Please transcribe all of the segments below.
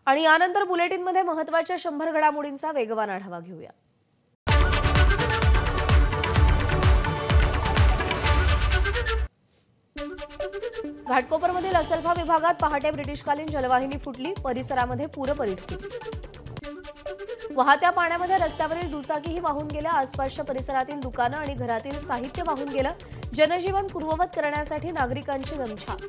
आणि यानंतर बुलेटिनमध्ये महत्त्वाच्या 100 घडामोडींचा वेगवान आढावा घेऊया। घाटकोपरमधील असलखा विभागात पहाटे ब्रिटिशकालीन जलवाहिनी फुटली, परिसरामध्ये पूर परिस्थिती। वाहत्या पाण्यामध्ये रस्त्यावरील दुचाकीही वाहून गेल्या, आसपासच्या परिसरातील दुकानं आणि घरातील साहित्य वाहून गेलं। जनजीवन पूर्ववत करण्यासाठी नागरिकांची दमछाक।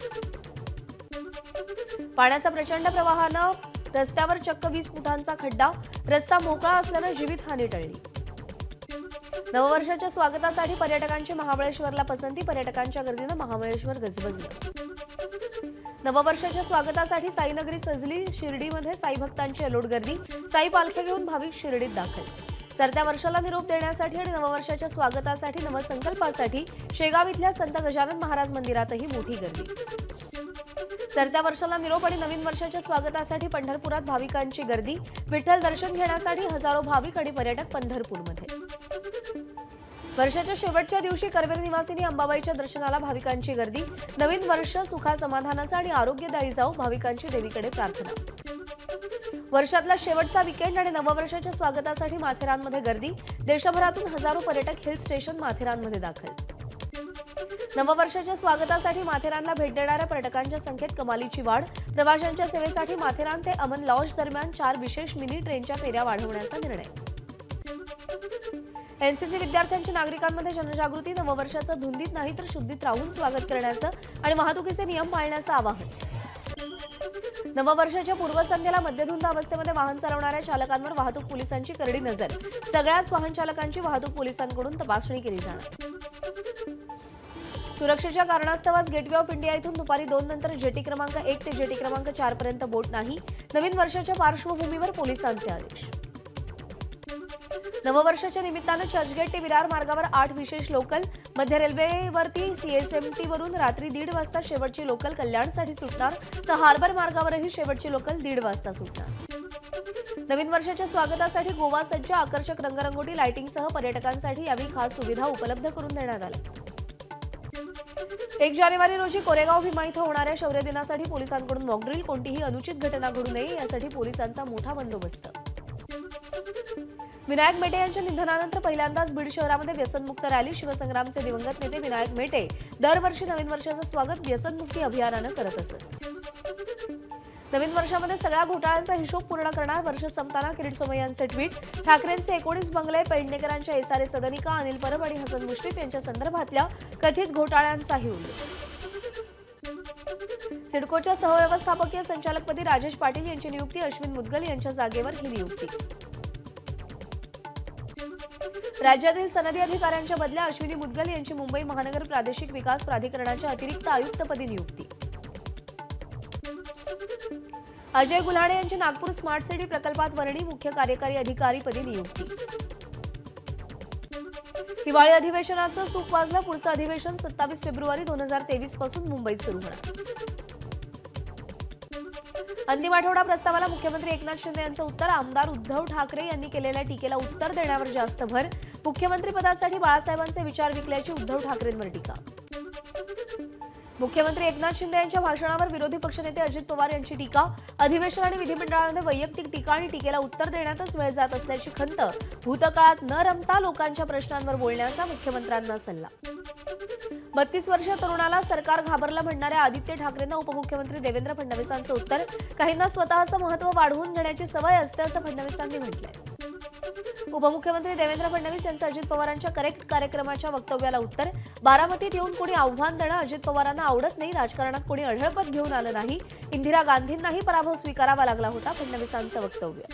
पाण्याचा प्रचंड प्रवाहानं रस्त्यावर चक्क 20 फुटांचा खड्डा, रस्ता मोकळा असल्याने जीवितहानी टळली। नववर्षाच्या स्वागतासाठी पर्यटकांची महाबळेश्वरला पसंती, पर्यटकांच्या गर्दीने महाबळेश्वर गजबजलं। नववर्षाच्या स्वागतासाठी साईनगरी सजली, शिर्डीमध्ये साई भक्तांची अलोट गर्दी, साई पालखी घेऊन भाविक शिर्डीत दाखल। सरत्या वर्षाला निरोप देण्यासाठी आणि नववर्षाच्या स्वागतासाठी नवसंकल्पासाठी शेगाव इथल्या संत गजानन महाराज मंदिरातही मोठी गर्दी। सरत्या वर्षाला निरोप आणि नवीन वर्षाच्या स्वागतासाठी पंढरपुरात भाविकांची गर्दी, विठ्ठल दर्शन घेण्यासाठी हजारो भाविक आणि पर्यटक पंढरपूरमध्ये। वर्षाच्या शेवटच्या दिवशी करवीर निवासिनी अंबाबाईच्या दर्शनाला भाविकांची गर्दी, नवीन वर्ष सुखा समाधानाचं आणि आरोग्यदायी जाऊ, भाविकांची देवीकडे प्रार्थना। वर्षातला शेवटचा वीकेंड आणि नववर्षाच्या स्वागतासाठी माथेरानमध्ये गर्दी, देशभरातून हजारो पर्यटक हिल स्टेशन माथेरानमध्ये दाखल। नववर्षाच्या स्वागतासाठी माथेरानला भेट देणाऱ्या पर्यटकांच्या संख्येत कमालीची वाढ, प्रवाशांच्या सेवेसाठी माथेरान ते अमन लॉज दरम्यान 4 विशेष मिनी ट्रेनच्या फेऱ्या वाढवण्याचा निर्णय। एनसीसी विद्यार्थ्यांची नागरिकांमध्ये जनजागृती, नववर्षाचं धुंदीत नाही तर शुद्धीत राहून स्वागत करण्याचं आणि वाहतुकीचे नियम पाळण्याचं आवाहन। नववर्षाच्या पूर्वसंध्येला मद्यधुंद अवस्थेमध्ये वाहन चालवणाऱ्या चालकांवर वाहतूक पोलिसांची करडी नजर, सगळ्याच वाहन चालकांची वाहतूक पोलिसांकडून तपासणी केली जाणार। सुरक्षेच्या कारणास्तव गेटवे ऑफ इंडिया इथून दुपारी 2 नंतर जेटी क्रमांक 1 ते जेटी क्रमांक 4 पर्यंत बोट नाही, नवीन वर्षाच्या पार्श्वभूमीवर पोलिसांचे आदेश। नववर्षाच्या निमित्तानं चर्चगेट ते विरार मार्गावर 8 विशेष लोकल, मध्य रेल्वेवरती सीएसएमटी वरून रात्री 1:30 वाजता शेवटची लोकल कल्याणसाठी सुटणार, तर हार्बर मार्गावरही शेवटची लोकल 1:30 वाजता सुटणार। नवीन वर्षाच्या स्वागतासाठी गोवा सज्ज, आकर्षक रंगरंगोटी लाइटिंगसह पर्यटकांसाठी यावेळी खास सुविधा उपलब्ध करून देण्यात आल्या। 1 जानेवारी रोजी कोरेगाव भीमा इथं होणाऱ्या शौर्य दिनासाठी पोलिसांकडून मॉकड्रिल, कोणतीही अनुचित घटना घडू नये यासाठी पोलिसांचा मोठा बंदोबस्त। विनायक मेटे यांच्या निधनानंतर पहिल्यांदाच बीड शहरामध्ये व्यसनमुक्त रॅली, शिवसंग्रामचे दिवंगत नेते विनायक मेटे दरवर्षी नवीन वर्षाचं स्वागत व्यसनमुक्ती अभियानानं करत असत। नवीन वर्षामध्ये सगळ्या घोटाळ्यांचा हिशोब पूर्ण करणार, वर्ष संपताना किरीट सोमय्यांचे ट्विट, ठाकरेंचे 19 बंगले, पेडणेकरांच्या एसआरए सदनिका, अनिल परब आणि हसन मुश्रीफ यांच्या संदर्भातल्या कथित घोटाळ्यांचाही उल्लेख। सिडकोच्या सहव्यवस्थापकीय संचालकपदी राजेश पाटील यांची नियुक्ती, अश्विन मुदगल यांच्या जागेवर ही नियुक्ती। राज्यातील सनदी अधिकाऱ्यांच्या बदल्या, अश्विनी मुदगल यांची मुंबई महानगर प्रादेशिक विकास प्राधिकरणाच्या अतिरिक्त आयुक्तपदी नियुक्ती। अजय गुल्हाणे यांची नागपूर स्मार्ट सिटी प्रकल्पात वर्णी, मुख्य कार्यकारी अधिकारीपदी नियुक्ती। हिवाळी अधिवेशनाचं सूप वाजलं, पुढचं अधिवेशन 27 फेब्रुवारी 2023 पासून मुंबईत सुरू होणार। अंतिम आठवडा प्रस्तावाला मुख्यमंत्री एकनाथ शिंदे यांचं उत्तर, आमदार उद्धव ठाकरे यांनी केलेल्या टीकेला उत्तर देण्यावर जास्त भर, मुख्यमंत्री पदासाठी बाळासाहेबांचे विचार विकल्याची उद्धव ठाकरेंवर टीका। मुख्यमंत्री एकनाथ शिंदे यांच्या भाषणावर विरोधी पक्षनेते अजित पवार यांची टीका, अधिवेशन आणि विधिमंडळामध्ये वैयक्तिक टीका आणि टीकेला उत्तर देण्यातच वेळ जात असल्याची खंत, भूतकाळात न रमता लोकांच्या प्रश्नांवर बोलण्याचा मुख्यमंत्र्यांना सल्ला। 32 वर्षीय तरुणाला सरकार घाबरलं म्हणणाऱ्या आदित्य ठाकरेंना उपमुख्यमंत्री देवेंद्र फडणवीसांचं उत्तर, काहींना स्वतःचं महत्त्व वाढवून घेण्याची सवय असते असं फडणवीसांनी म्हटलंय। उपमुख्यमंत्री देवेंद्र फडणवीस यांचं अजित पवारांच्या करेक्ट कार्यक्रमाच्या वक्तव्याला उत्तर, बारामतीत येऊन कोणी आव्हान देणं अजित पवारांना आवडत नाही, राजकारणात कोणी अढळपत घेऊन आलं नाही, इंदिरा गांधींनाही पराभव स्वीकारावा लागला होता, फडणवीसांचं वक्तव्य।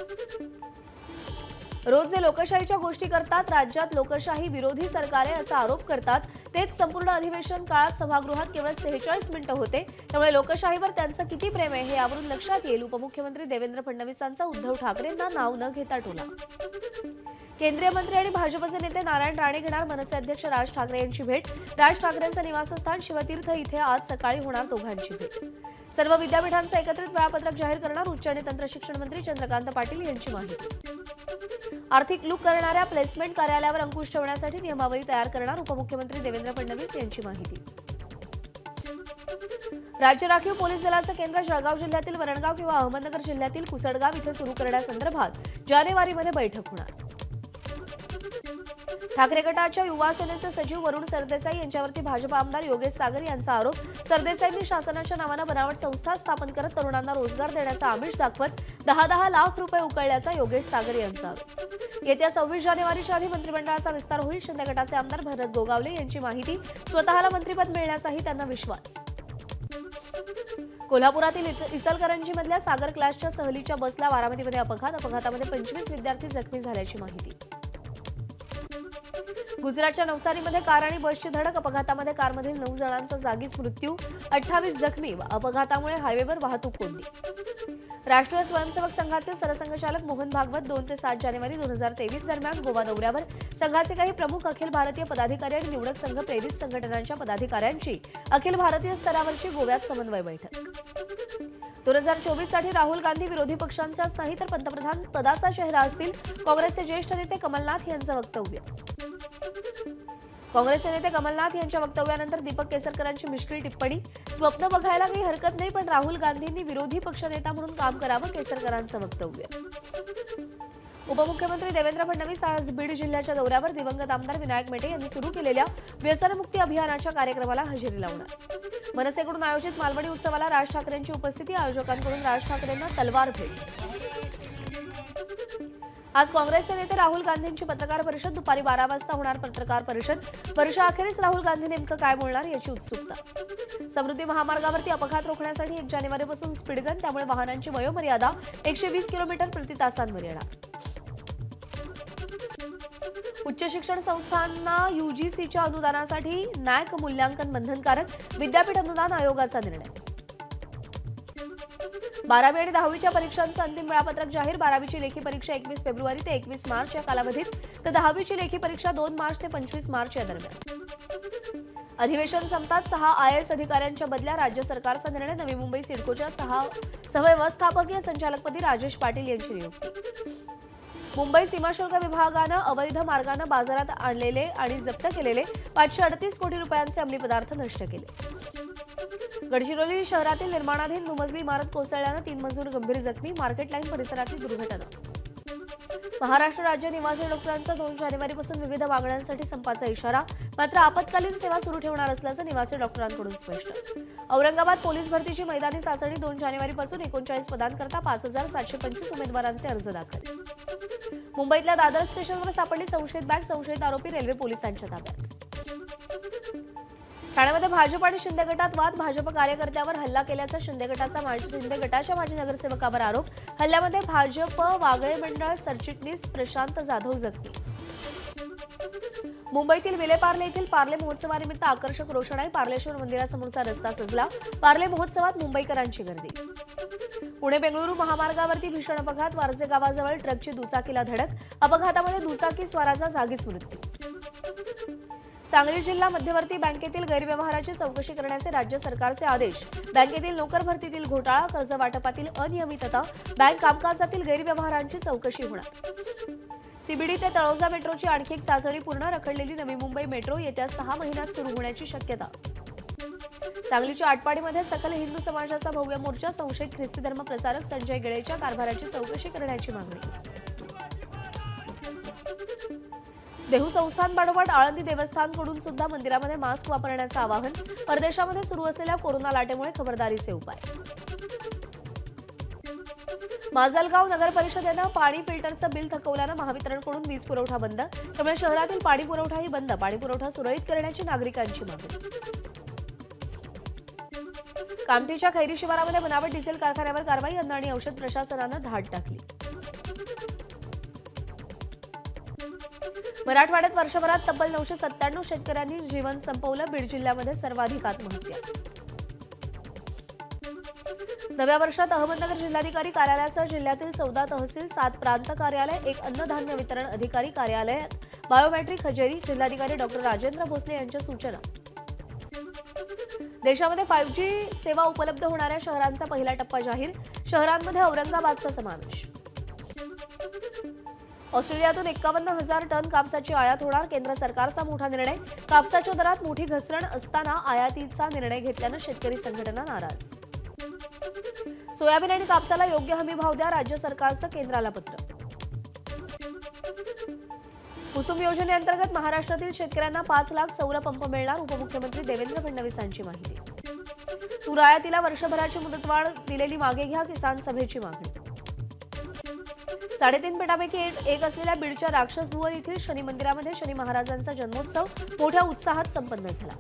रोज जे लोकशाहीच्या गोष्टी करतात, राज्यात लोकशाही विरोधी सरकार आहे असा आरोप करतात, तेच संपूर्ण अधिवेशन काळात सभागृहात केवळ 46 मिनिटं होते, त्यामुळे लोकशाहीवर त्यांचं किती प्रेम आहे हे यावरून लक्षात येईल, उपमुख्यमंत्री देवेंद्र फडणवीसांचा उद्धव ठाकरेंना नाव न घेता टोला। केंद्रीय मंत्री आणि भाजपचे नेते नारायण राणे घेणार मनसे अध्यक्ष राज ठाकरे यांची भेट, राज ठाकरेंचं निवासस्थान शिवतीर्थ इथे आज सकाळी होणार दोघांची भेट। सर्व विद्यापीठांचं एकत्रित वेळापत्रक जाहीर करणार, उच्च आणि तंत्र शिक्षण मंत्री चंद्रकांत पाटील यांची माहिती। आर्थिक लूट करणाऱ्या प्लेसमेंट कार्यालयावर अंकुश ठेवण्यासाठी नियमावली तयार करणार, उपमुख्यमंत्री देवेंद्र फडणवीस यांची माहिती। राज्य राखीव पोलीस दलाचं केंद्र जळगाव जिल्ह्यातील वरणगाव किंवा अहमदनगर जिल्ह्यातील कुसडगाव इथे सुरू करण्यासंदर्भात जानेवारीमध्ये बैठक होणार. ठाकरे गटाच्या युवा सेनेचे सचिव वरुण सरदेसाई यांच्यावरती भाजप आमदार योगेश सागर यांचा आरोप. सरदेसाईंनी शासनाच्या नावानं बनावट संस्था स्थापन करत तरुणांना रोजगार देण्याचा आमिष दाखवत 10 लाख रुपये उकळल्याचा योगेश सागर यांचा आरोप. येत्या 26 जानेवारीच्या आधी मंत्रिमंडळाचा विस्तार होईल. शिंदे गटाचे आमदार भरत गोगावले यांची माहिती. स्वतःला मंत्रिपद मिळण्याचाही त्यांना विश्वास. कोल्हापुरातील इचलकरंजीमधल्या सागर क्लासच्या सहलीच्या बसला बारामतीमध्ये अपघातामध्ये 25 विद्यार्थी जखमी झाल्याची माहिती. गुजरातच्या नवसारीमध्ये कार आणि बसची धडक. अपघातामध्ये कारमधील 9 जणांचा जागीच मृत्यू, 28 जखमी. अपघातामुळे हायवेवर वाहतूक कोंडी. राष्ट्रीय स्वयंसेवक संघाचे सरसंघचालक मोहन भागवत 2 ते 7 जानेवारी 2023 दरम्यान गोवा दौऱ्यावर. संघाचे काही प्रमुख अखिल भारतीय पदाधिकारी आणि निवडक संघ प्रेरित संघटनांच्या पदाधिकाऱ्यांची अखिल भारतीय स्तरावरची गोव्यात समन्वय बैठक. 2024 साठी राहुल गांधी विरोधी पक्षांचाच नाही तर पंतप्रधान पदाचा चेहरा असतील. काँग्रेसचे ज्येष्ठ नेते कमलनाथ यांचं वक्तव्य. काँग्रेसचे नेते कमलनाथ यांच्या वक्तव्यानंतर दीपक केसरकरांची मिश्किल टिप्पणी. स्वप्न बघायला काही हरकत नाही, पण राहुल गांधींनी विरोधी पक्षनेता म्हणून काम करावं, केसरकरांचं वक्तव्य. उपमुख्यमंत्री देवेंद्र फडणवीस आज बीड जिल्ह्याच्या दौऱ्यावर. दिवंगत आमदार विनायक मेटे यांनी सुरू केलेल्या व्यसनमुक्ती अभियानाच्या कार्यक्रमाला हजेरी लावणार. मनसेकडून आयोजित मालवणी उत्सवाला राज ठाकरेंची उपस्थिती. आयोजकांकडून राज ठाकरेंना तलवार भेट. आज काँग्रेसचे नेते राहुल गांधींची पत्रकार परिषद. दुपारी 12 वाजता होणार पत्रकार परिषद. वर्षाअखेरीस राहुल गांधी नेमकं काय बोलणार याची उत्सुकता. समृद्धी महामार्गावरती अपघात रोखण्यासाठी 1 जानेवारीपासून स्पीडगन. त्यामुळे वाहनांची वयोमर्यादा 120 किलोमीटर प्रति तासांवर येणार. उच्च शिक्षण संस्थांना यूजीसीच्या अनुदानासाठी नॅक मूल्यांकन बंधनकारक. विद्यापीठ अनुदान आयोगाचा निर्णय. 12वी आणि 10वीच्या परीक्षांचं अंतिम वेळापत्रक जाहीर. 12वीची लेखी परीक्षा 21 फेब्रुवारी ते 21 मार्च या कालावधीत, तर 10वीची लेखी परीक्षा 2 मार्च ते 25 मार्च या दरम्यान. अधिवेशन संपतात 6 IAS अधिकाऱ्यांच्या बदल्या. राज्य सरकारचा निर्णय. नवी मुंबई सिडकोच्या सहव्यवस्थापकीय संचालकपदी राजेश पाटील यांची नियुक्ती. मुंबई सीमाशुल्क विभागानं अवैध मार्गाने बाजारात आणलेले आणि जप्त केलेले 538 कोटी रुपयांचे अंमली पदार्थ नष्ट केले. गडचिरोली शहरातील निर्माणाधीन दुमजली इमारत कोसळल्यानं 3 मजूर गंभीर जखमी. मार्केट लाईन परिसरातील दुर्घटना. महाराष्ट्र राज्य निवासी डॉक्टरांचा 2 जानेवारीपासून विविध मागण्यांसाठी संपाचा इशारा. मात्र आपत्कालीन सेवा सुरू ठेवणार असल्याचं निवासी डॉक्टरांकडून स्पष्ट. औरंगाबाद पोलीस भरतीची मैदानी चाचणी 2 जानेवारीपासून. 39 पदांकरता 5725 उमेदवारांचे अर्ज दाखल. मुंबईतल्या दादर स्टेशनवर सापडली संशयित बॅग. संशयित आरोपी रेल्वे पोलिसांच्या ताब्यात. ठाण्यामध्ये भाजप आणि शिंदे गटात वाद. भाजप कार्यकर्त्यावर हल्ला केल्याचा शिंदे गटाच्या माजी नगरसेवकावर आरोप. हल्ल्यामध्ये भाजप वागळे मंडळ सरचिटणीस प्रशांत जाधव जखमी. मुंबईतील विलेपार्ले येथील पार्ले महोत्सवानिमित्त आकर्षक रोषणाई. पार्लेश्वर मंदिरासमोरचा रस्ता सजला. पार्ले महोत्सवात मुंबईकरांची गर्दी. पुणे बेंगळुरू महामार्गावरती भीषण अपघात. वारजे गावाजवळ ट्रकची दुचाकीला धडक. अपघातामध्ये दुचाकी स्वाराचा जागीच मृत्यू. सांगली जिल्हा मध्यवर्ती बँकेतील गैरव्यवहाराची चौकशी करण्याचे राज्य सरकारचे आदेश. बँकेतील नोकर भरतीतील घोटाळा, कर्ज वाटपातील अनियमितता, बँक कामकाजातील गैरव्यवहारांची चौकशी होणार. सीबीडी ते तळोजा मेट्रोची आणखी एक चाचणी पूर्ण. रखडलेली नवी मुंबई मेट्रो येत्या 6 महिन्यात सुरू होण्याची शक्यता. सांगलीच्या आटपाडीमध्ये सकल हिंदू समाजाचा भव्य मोर्चा. संशयित ख्रिस्ती धर्म प्रसारक संजय गिळेच्या कारभाराची चौकशी करण्याची मागणी. देहू संस्थानपाठोपाठ आळंदी देवस्थानकडून सुद्धा मंदिरामध्ये मास्क वापरण्याचं आवाहन. परदेशामध्ये सुरू असलेल्या कोरोना लाटेमुळे खबरदारीचे उपाय. माजलगाव नगर परिषदेनं पाणी फिल्टरचं बिल थकवल्यानं महावितरणकडून वीज पुरवठा बंद. त्यामुळे शहरातील पाणी पुरवठाही बंद. पाणी पुरवठा सुरळीत करण्याची नागरिकांची मागणी. कामठीच्या खैरी शिवारामध्ये बनावट डिझेल कारखान्यावर कारवाई. अन्न आणि औषध प्रशासनानं धाड टाकली. मराठवाड्यात वर्षभरात तब्बल 997 शेतकऱ्यांनी जीवन संपवलं. बीड जिल्ह्यामध्ये सर्वाधिक आत्महत्या. नव्या वर्षात अहमदनगर जिल्हाधिकारी कार्यालयासह जिल्ह्यातील 14 तहसील, 7 प्रांत कार्यालय, 1 अन्नधान्य वितरण अधिकारी कार्यालयात बायोमेट्रिक हजेरी. जिल्हाधिकारी डॉ. राजेंद्र भोसले यांच्या सूचना. देशामध्ये 5G सेवा उपलब्ध होणाऱ्या शहरांचा पहिला टप्पा जाहीर. शहरांमध्ये औरंगाबादचा समावेश. ऑस्ट्रेलियातून 51,000 टन कापसाची आयात होणार. केंद्र सरकारचा मोठा निर्णय. कापसाच्या दरात मोठी घसरण असताना आयातीचा निर्णय घेतल्यानं शेतकरी संघटना नाराज. सोयाबीन आणि कापसाला योग्य हमी भाव द्या. राज्य सरकारचं केंद्राला पत्र. कुसुम योजनेअंतर्गत महाराष्ट्रातील शेतकऱ्यांना 5 लाख सौर पंप मिळणार. उपमुख्यमंत्री देवेंद्र फडणवीसांची माहिती. तूर आयातीला वर्षभराची मुदतवाढ दिलेली मागे घ्या. किसान सभेची मागणी. 3.5 पीठापैकी एक असलेल्या बीडच्या राक्षस भुवन येथील शनी मंदिरामध्ये शनी महाराजांचा जन्मोत्सव मोठ्या उत्साहात संपन्न झाला.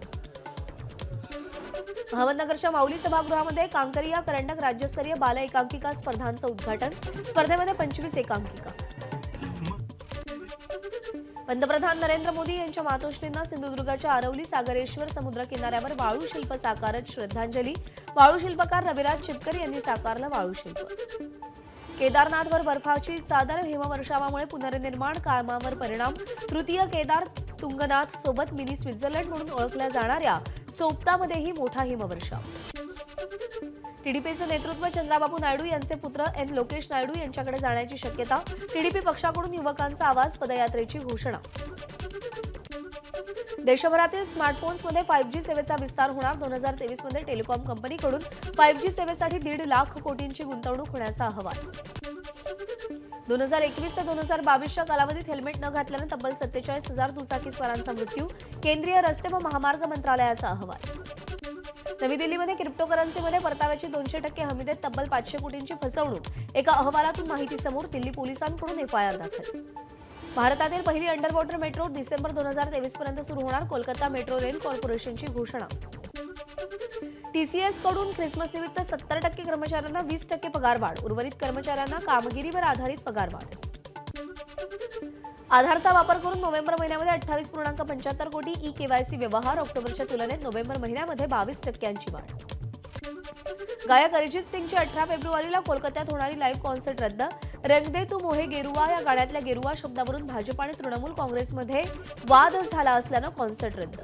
अहमदनगरच्या माऊली सभागृहामध्ये कांकरिया करंडक राज्यस्तरीय बाल एकांकिका स्पर्धांचं उद्घाटन. स्पर्धेमध्ये 25 एकांकिका. पंतप्रधान नरेंद्र मोदी यांच्या मातोश्रींना सिंधुदुर्गाच्या आरवली सागरेश्वर समुद्र किनाऱ्यावर वाळू शिल्प साकारत श्रद्धांजली. वाळू शिल्पकार रविराज चिपकर यांनी साकारलं वाळू शिल्प. केदारनाथवर बर्फाची चादर. हिमवर्षावामुळे पुनर्निर्माण कामावर परिणाम. तृतीय केदार तुंगनाथ सोबत मिनी स्वित्झर्लंड म्हणून ओळखल्या जाणाऱ्या चोपतामध्येही मोठा हिमवर्षाव. टीडीपीचं नेतृत्व चंद्राबाबू नायडू यांचे पुत्र एन लोकेश नायडू यांच्याकडे जाण्याची शक्यता. टीडीपी पक्षाकडून युवकांचा आवाज. पदयात्रेची घोषणा. देशभरातील स्मार्टफोन्समध्ये 5G सेवेचा विस्तार होणार. 2023 मध्ये टेलिकॉम कंपनीकडून 5G सेवेसाठी 1.5 लाख कोटींची गुंतवणूक होण्याचा अहवाल. 2021 ते 2022च्या कालावधीत हेल्मेट न घातल्यानं तब्बल 47,000 दुचाकीस्वारांचा मृत्यू. केंद्रीय रस्ते व महामार्ग मंत्रालयाचा अहवाल. नवी दिल्लीमध्ये क्रिप्टोकरन्सीमध्ये परताव्याची 200% हमी देत तब्बल 500 कोटींची फसवणूक. एका अहवालातून माहिती समोर. दिल्ली पोलिसांकडून FIR दाखल. भारतातील पहिली अंडर वॉटर मेट्रो डिसेंबर 2023 पर्यंत सुरू होणार. कोलकाता मेट्रो रेल कॉर्पोरेशनची घोषणा. TCS कडून ख्रिसमसनिमित्त 70% कर्मचाऱ्यांना 20% पगारवाढ. उर्वरित कर्मचाऱ्यांना कामगिरीवर आधारित पगारवाढ. आधारचा वापर करून नोव्हेंबर महिन्यामध्ये 28.75 कोटी ई-KYC व्यवहार. ऑक्टोबरच्या तुलनेत नोव्हेंबर महिन्यामध्ये 22% वाढ. गायक अरिजित सिंगची 18 फेब्रुवारीला कोलकात्यात होणारी लाईव्ह कॉन्सर्ट रद्द. रंग दे तू मोहे गेरुआ या गाण्यातल्या गेरुआ शब्दावरून भाजप आणि तृणमूल काँग्रेसमध्ये वाद झाला असल्यानं कॉन्सर्ट रद्द.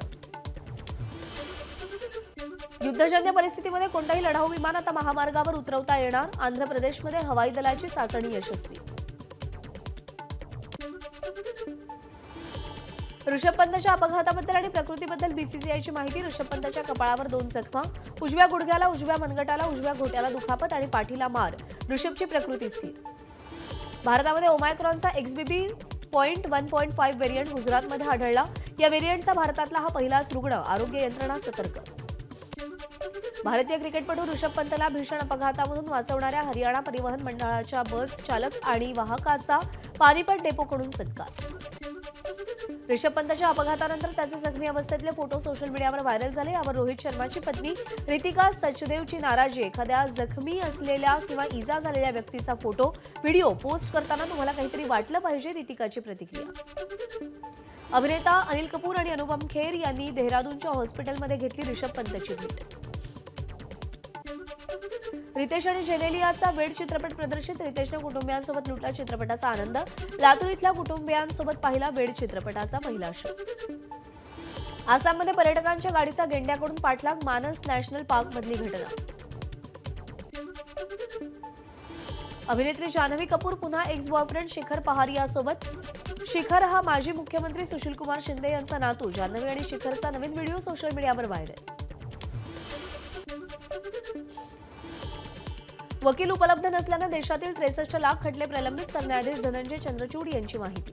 युद्धजन्य परिस्थितीमध्ये कोणताही लढाऊ विमान आता महामार्गावर उतरवता येणार. आंध्र प्रदेशमध्ये हवाई दलाची चाचणी यशस्वी. ऋषभ पंतच्या अपघाताबद्दल आणि प्रकृतीबद्दल BCCIची माहिती. ऋषभ पंतच्या कपाळावर 2 जखमा. उजव्या गुडघ्याला, उजव्या मनगटाला, उजव्या घोट्याला दुखापत आणि पाठीला मार. ऋषभची प्रकृती स्थिर. भारतामध्ये ओमायक्रॉनचा XBB.1.5 व्हेरियंट गुजरातमध्ये आढळला. या व्हेरियंटचा भारतातला हा पहिलाच रुग्ण. आरोग्य यंत्रणा सतर्क. भारतीय क्रिकेटपटू ऋषभ पंतला भीषण अपघातामधून वाचवणाऱ्या हरियाणा परिवहन मंडळाच्या बस चालक आणि वाहकाचा पानिपत डेपोकडून सत्कार. ऋषभ पंतच्या अपघातानंतर त्याचे जखमी अवस्थेतले फोटो सोशल मीडियावर व्हायरल झाले. यावर रोहित शर्माची पत्नी रितिका सचदेवची नाराजी. एखाद्या जखमी असलेल्या किंवा इजा झालेल्या व्यक्तीचा फोटो, व्हिडिओ पोस्ट करताना तुम्हाला काहीतरी वाटलं पाहिजे. रितिकाची प्रतिक्रिया. अभिनेता अनिल कपूर आणि अनुपम खेर यांनी देहरादूनच्या हॉस्पिटलमध्ये घेतली ऋषभ पंतची भेट. रितेश आणि जेनेलियाचा वेड चित्रपट प्रदर्शित. रितेशने कुटुंबियांसोबत लुटला चित्रपटाचा आनंद. लातूर इथल्या कुटुंबियांसोबत पाहिला वेड चित्रपटाचा पहिला शो. आसाममध्ये पर्यटकांच्या गाडीचा गेंड्याकडून पाठलाग. मानस नॅशनल पार्कमधली घटना. अभिनेत्री जान्हवी कपूर पुन्हा एक्स बॉयफ्रेंड शिखर पहारियासोबत. शिखर हा माजी मुख्यमंत्री सुशीलकुमार शिंदे यांचा नातू. जान्हवी आणि शिखरचा नवीन व्हिडिओ सोशल मीडियावर व्हायरल. वकील उपलब्ध नसल्यानं देशातील 63 लाख खटले प्रलंबित. सरन्यायाधीश धनंजय चंद्रचूड यांची माहिती.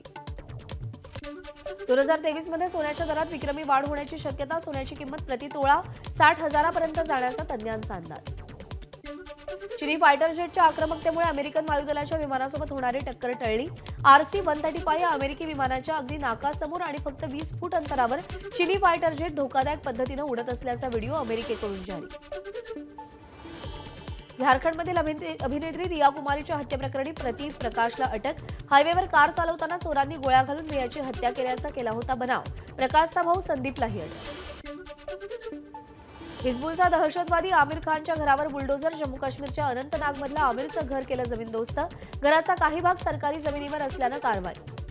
2023 मध्ये सोन्याच्या दरात विक्रमी वाढ होण्याची शक्यता. सोन्याची किंमत प्रति तोळा 60,000पर्यंत जाण्याचा तज्ज्ञांचा अंदाज. चिनी फायटर जेटच्या आक्रमकतेमुळे अमेरिकन वायुदलाच्या विमानासोबत होणारी टक्कर टळली. RC-135 या अमेरिकी विमानाच्या अगदी नाकासमोर आणि फक्त 20 फूट अंतरावर चिनी फायटर जेट धोकादायक पद्धतीनं उडत असल्याचा व्हिडिओ अमेरिकेकडून जारी. झारखंडमधील अभिनेत्री रिया कुमारीच्या हत्येप्रकरणी प्रदीप प्रकाशला अटक. हायवेवर कार चालवताना चोरांनी गोळ्या घालून रियाची हत्या केल्याचा केला होता बनाव. प्रकाशचा भाऊ संदीपलाही अटक. हिजबुलचा दहशतवादी आमिर खानच्या घरावर बुलडोझर. जम्मू काश्मीरच्या अनंतनागमधल्या आमिरचं घर केलं जमीनदोस्त. घराचा काही भाग सरकारी जमिनीवर असल्यानं कारवाई.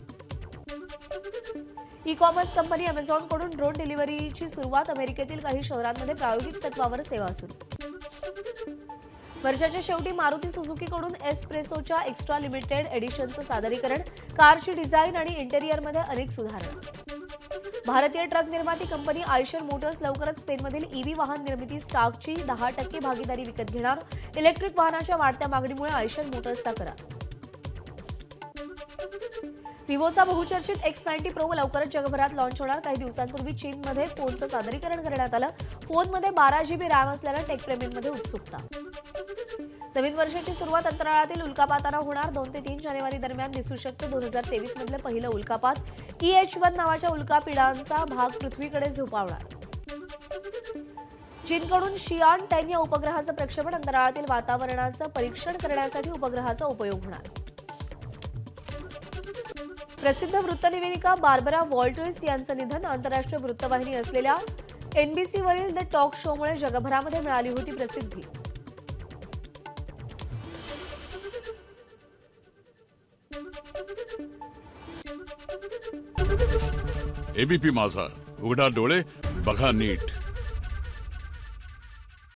ई-कॉमर्स कंपनी अमेझॉनकडून ड्रोन डिलिव्हरीची सुरुवात. अमेरिकेतील काही शहरांमध्ये प्रायोगिक तत्वावर सेवा सुरू. वर्षाच्या शेवटी मारुती सुझुकीकडून एस्प्रेसोच्या एक्स्ट्रा लिमिटेड एडिशनचं सादरीकरण, कारची डिझाईन आणि इंटेरियरमध्ये अनेक सुधारणा. भारतीय ट्रक निर्माती कंपनी आयशर मोटर्स लवकरच स्पेनमधील ईव्ही वाहन निर्मिती स्टार्कची 10% भागीदारी विकत घेणार. इलेक्ट्रिक वाहनाच्या वाढत्या मागणीमुळे आयशर मोटर्सचा करार. विवोचा बहुचर्चित X90 Pro लवकरच जगभरात लॉन्च होणार. काही दिवसांपूर्वी चीनमध्ये फोनचं सादरीकरण करण्यात आलं. फोनमध्ये 12 GB रॅम असल्यानं टेकप्रेमींमध्ये उत्सुकता. नवीन वर्षाची सुरुवात अंतराळातील उल्कापातानं होणार. 2 ते 3 जानेवारी दरम्यान दिसू शकतं 2023 मधलं पहिलं उल्कापात. EH1 नावाच्या उल्कापिंडांचा भाग पृथ्वीकडे झोपावणार. चीनकडून शियान 10 या उपग्रहाचं प्रक्षेपण, अंतराळातील वातावरणाचं परीक्षण करण्यासाठी उपग्रहाचा उपयोग होणार. प्रसिद्ध वृत्तनिवेदिका बार्बरा वॉल्टर्स यांचं निधन. आंतरराष्ट्रीय वृत्तवाहिनी असलेल्या NBCवरील द टॉक शोमुळे जगभरामध्ये मिळाली होती प्रसिद्धी. ABP माझा, उघडा डोळे बघा नीट.